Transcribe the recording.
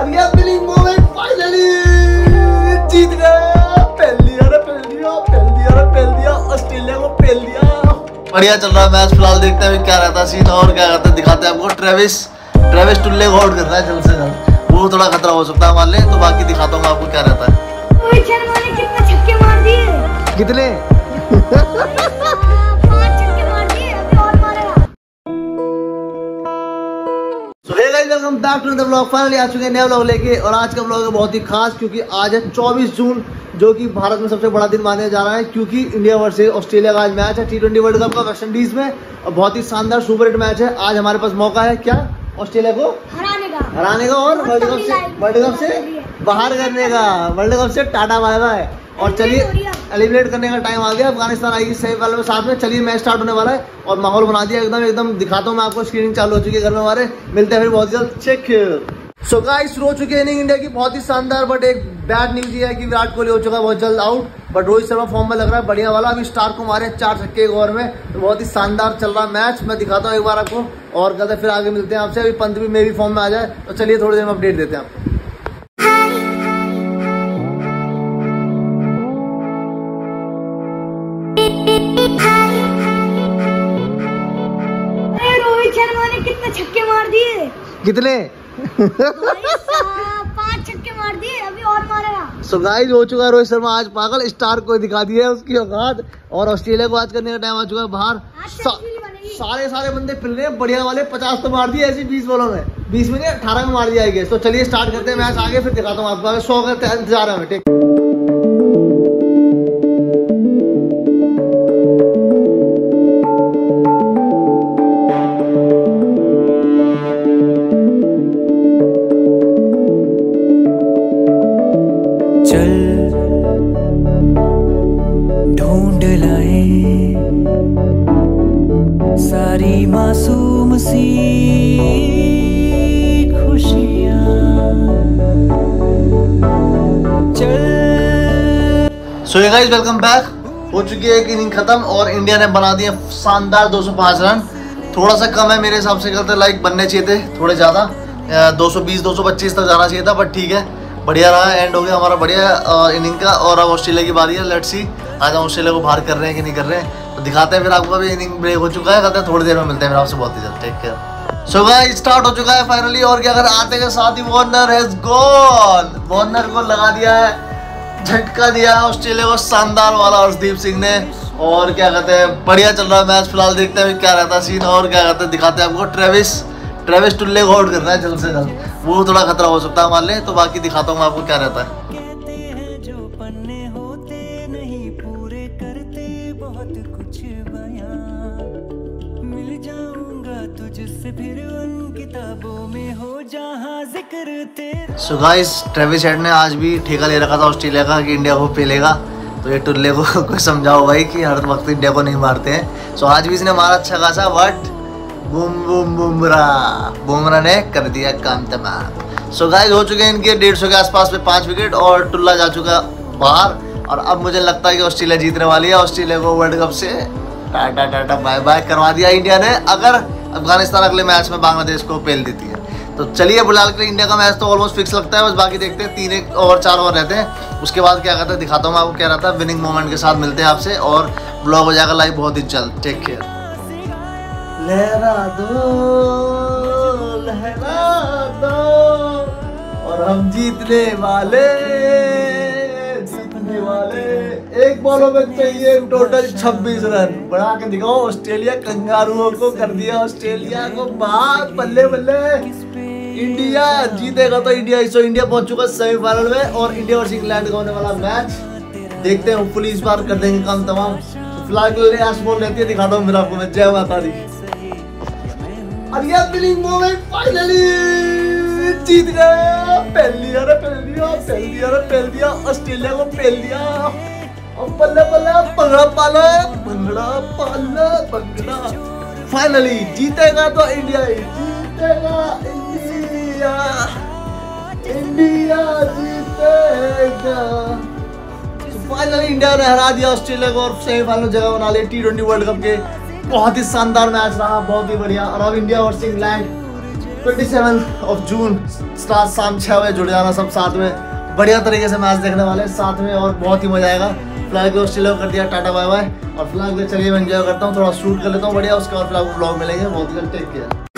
और ये winning moment finally जीत गए। पेल दिया ऑस्ट्रेलिया को पेल दिया। बढ़िया चल रहा है मैच, फिलहाल देखते हैं क्या रहता है सीन और क्या कहते हैं, दिखाते हैं आपको। ट्रेविस टुल्ले को आउट करना है जल्द से जल्द, वो थोड़ा खतरा हो सकता है हमारे लिए, तो बाकी दिखाता हूँ आपको क्या रहता है। रोहित शर्मा ने कितने छक्के मार दिए? कितने? 5 छक्के मार दिए, अभी और मारेगा। So hey guys, welcome back to the vlog. Finally आ चुके हैं नया व्लॉग लेके, और आज का व्लॉग है बहुत ही खास क्योंकि आज है 24 जून, जो कि भारत में सबसे बड़ा दिन माना जा रहा है क्योंकि इंडिया वर्सेस ऑस्ट्रेलिया का आज मैच है T20 वर्ल्ड कप का वेस्ट इंडीज में, और बहुत ही शानदार सुपर हिट मैच है। आज हमारे पास मौका है क्या, ऑस्ट्रेलिया को हराने का और वर्ल्ड कप से बाहर करने का, वर्ल्ड कप से टाटा बाय बाय। और चलिए एलिमिनेट करने का टाइम आ गया। अफगानिस्तान आएगी सेमीफाइनल में साथ में। चलिए मैच स्टार्ट होने वाला है और माहौल बना दिया एकदम दिखाता हूँ मैं आपको। स्क्रीनिंग चालू हो चुकी है घर में हमारे, मिलते हैं फिर बहुत जल्द। चेक। सो गाइस, शुरू हो चुकी है इनिंग इंडिया की बहुत ही शानदार, बट एक बैड न्यूज ये है कि विराट कोहली हो चुका है बहुत जल्द out, but Rohit Sharma form में लग रहा है बढ़िया वाला। अभी स्टार को मारे 4 छक्के एक ओवर में, तो बहुत ही शानदार चल रहा है मैच। मैं दिखाता हूँ एक बार आपको और कहते फिर आगे मिलते हैं आपसे। अभी पंत भी मे भी फॉर्म में आ जाए, तो चलिए थोड़ी देर में अपडेट देते हैं आपको। रोहित शर्मा ने कितने छक्के मार दिए? कितने? 5 छक्के मार दिए, अभी और मारेगा। सो गाइस, हो चुका है रोहित शर्मा आज पागल, स्टार को दिखा दिया है उसकी औकात, और ऑस्ट्रेलिया को आज करने का टाइम आ चुका है बाहर। सारे बंदे फिर रहे हैं बढ़िया वाले, 50 तो मार दिए ऐसी 20 बॉलों में, 20 में नहीं 18 में मार दिया है। तो चलिए स्टार्ट करते हैं मैच, आगे फिर दिखाता हूँ आपको। 100 का इंतजार है। ठीक, ढूंढ लाए सारी मासूम सी खुशियां, चल। So guys, welcome back. हो चुकी है एक इनिंग खत्म और इंडिया ने बना दिए शानदार 205 रन। थोड़ा सा कम है मेरे हिसाब से, कहते लाइक बनने चाहिए थे थोड़े ज्यादा, 220-225 तक जाना चाहिए था, बट ठीक है, बढ़िया रहा। एंड हो गया हमारा बढ़िया इनिंग का, और अब ऑस्ट्रेलिया की बारी है। लेट्स सी आज हम ऑस्ट्रेलिया को बाहर कर रहे हैं कि नहीं कर रहे हैं, तो दिखाते हैं फिर आपको। अभी इनिंग ब्रेक हो चुका है, कहते हैं थोड़ी देर में मिलते हैं फिर आपसे बहुत ही जल्द। Take care. So guys, start हो चुका है फाइनली, और क्या कर आते के साथ ही वार्नर हैज गॉन। वार्नर को लगा दिया है, झटका दिया है ऑस्ट्रेलिया को शानदार वाला हर्षदीप सिंह ने, और क्या कहते हैं बढ़िया चल रहा है मैच। फिलहाल देखते हैं क्या रहता है सीन और क्या कहते हैं, दिखाते हैं आपको। ट्रेविस टुल्ले को आउट करना है जल्द से जल्द, वो थोड़ा खतरा हो सकता है हमारे लिए, तो बाकी दिखाता हूँ मैं आपको क्या रहता है। कहते हैं जो पन्ने होते नहीं पूरे करते, बहुत कुछ बयां मिल जाऊंगा तुझसे फिर उन किताबों में हो जहां जिक्र तेरा। सो गाइस, ट्रेविस हेड ने आज भी ठेका ले रखा था ऑस्ट्रेलिया का कि इंडिया को पेलेगा, तो ये टुल्ले को कोई समझाओ भाई कि हर वक्त इंडिया को नहीं मारते हैं। सो आज भी इसने मारा अच्छा खासा, बट बुमराह ने कर दिया काम तमाम। सो गाइस, हो चुके हैं इनके 150 के आसपास में 5 विकेट, और टुल्ला जा चुका बाहर, और अब मुझे लगता है कि ऑस्ट्रेलिया जीतने वाली है। ऑस्ट्रेलिया को वर्ल्ड कप से टाटा बाय बाय करवा दिया इंडिया ने, अगर अफगानिस्तान अगले मैच में बांग्लादेश को पेल देती है। तो चलिए, फिलहाल के लिए इंडिया का मैच तो ऑलमोस्ट फिक्स लगता है, बस बाकी देखते हैं 3 और 4 ओवर रहते हैं, उसके बाद क्या कहता है दिखाता हूँ मैं आपको क्या रहता है। विनिंग मोमेंट के साथ मिलते हैं आपसे, और ब्लॉग हो जाएगा लाइव बहुत ही जल्द। Take care. लहरा दो और हम जीतने वाले। एक बॉलों में चाहिए टोटल 26 रन, बढ़ा के दिखाओ। ऑस्ट्रेलिया कंगारुओं को कर दिया, ऑस्ट्रेलिया को बात, बल्ले बल्ले। इंडिया जीतेगा तो इंडिया पहुंच चुका सेमीफाइनल में, और इंडिया वर्सेस इंग्लैंड का होने वाला मैच देखते हैं, होपफुली इस बार कर देंगे काम तमाम। तो फिलहाल के लिए आज बोल लेती है, दिखाता हूँ फिर आपको मैं। जय माता दी। और ये विनिंग मोमेंट फाइनली जीत गए। पेल दिया ऑस्ट्रेलिया को, पेल दिया। और बल्ले बंगड़ा फाइनली जीतेगा तो इंडिया जीतेगा, इंडिया जीतेगा। फाइनली इंडिया ने हरा दिया ऑस्ट्रेलिया को, और सेमीफाइनल जगह बना ली T20 वर्ल्ड कप के। बहुत ही शानदार मैच रहा, बहुत ही बढ़िया। और अब India versus England 27 June start शाम 6 बजे, जुड़ जाना सब साथ में, बढ़िया तरीके से मैच देखने वाले साथ में और बहुत ही मजा आएगा। फिलहाल के ऑस्ट्रेलिया को कर दिया टाटा बाय बाय और फिलहाल के चलिए मैं एंजॉय करता हूँ, थोड़ा शूट कर लेता हूँ बढ़िया, उसके बाद फिलहाल ब्लॉग मिलेंगे बहुत जल्द। Take care.